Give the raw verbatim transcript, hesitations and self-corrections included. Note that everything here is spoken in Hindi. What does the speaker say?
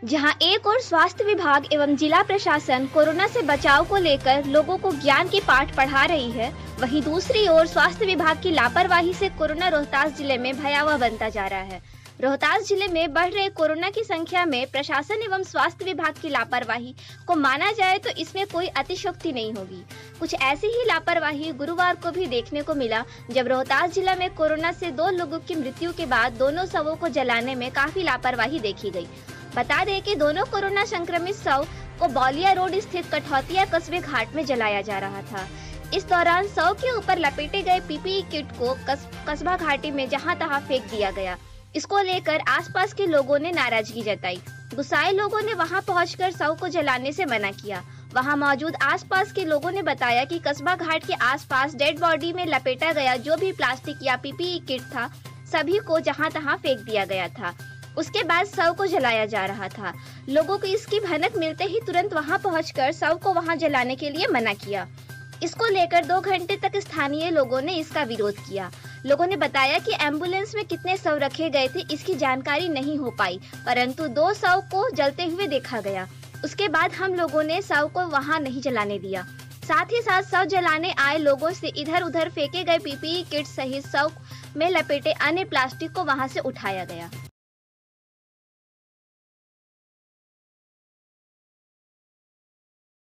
जहां एक ओर स्वास्थ्य विभाग एवं जिला प्रशासन कोरोना से बचाव को लेकर लोगों को ज्ञान के पाठ पढ़ा रही है, वहीं दूसरी ओर स्वास्थ्य विभाग की लापरवाही से कोरोना रोहतास जिले में भयावह बनता जा रहा है। रोहतास जिले में बढ़ रहे कोरोना की संख्या में प्रशासन एवं स्वास्थ्य विभाग की लापरवाही को माना जाए तो इसमें कोई अतिशयोक्ति नहीं होगी। कुछ ऐसी ही लापरवाही गुरुवार को भी देखने को मिला, जब रोहतास जिला में कोरोना से दो लोगों की मृत्यु के बाद दोनों शवों को जलाने में काफी लापरवाही देखी गई। बता दें कि दोनों कोरोना संक्रमित शव को बौलिया रोड स्थित कठौतिया कस्बे घाट में जलाया जा रहा था। इस दौरान शव के ऊपर लपेटे गए पीपीई किट को कस, कस्बा घाटी में जहां तहां फेंक दिया गया। इसको लेकर आसपास के लोगों ने नाराजगी जताई। गुस्साए लोगों ने वहां पहुंचकर शव को जलाने से मना किया। वहां मौजूद आसपास के लोगों ने बताया कि कस्बा घाट के आसपास डेड बॉडी में लपेटा गया जो भी प्लास्टिक या पीपीई किट था, सभी को जहां तहां फेंक दिया गया था। उसके बाद शव को जलाया जा रहा था। लोगों को इसकी भनक मिलते ही तुरंत वहां पहुंचकर शव को वहां जलाने के लिए मना किया। इसको लेकर दो घंटे तक स्थानीय लोगों ने इसका विरोध किया। लोगों ने बताया कि एम्बुलेंस में कितने शव रखे गए थे इसकी जानकारी नहीं हो पाई, परंतु दो शव को जलते हुए देखा गया। उसके बाद हम लोगों ने शव को वहां नहीं जलाने दिया। साथ ही साथ शव जलाने आए लोगों से इधर उधर फेंके गए पीपीई किट सहित शव में लपेटे अन्य प्लास्टिक को वहां से उठाया गया।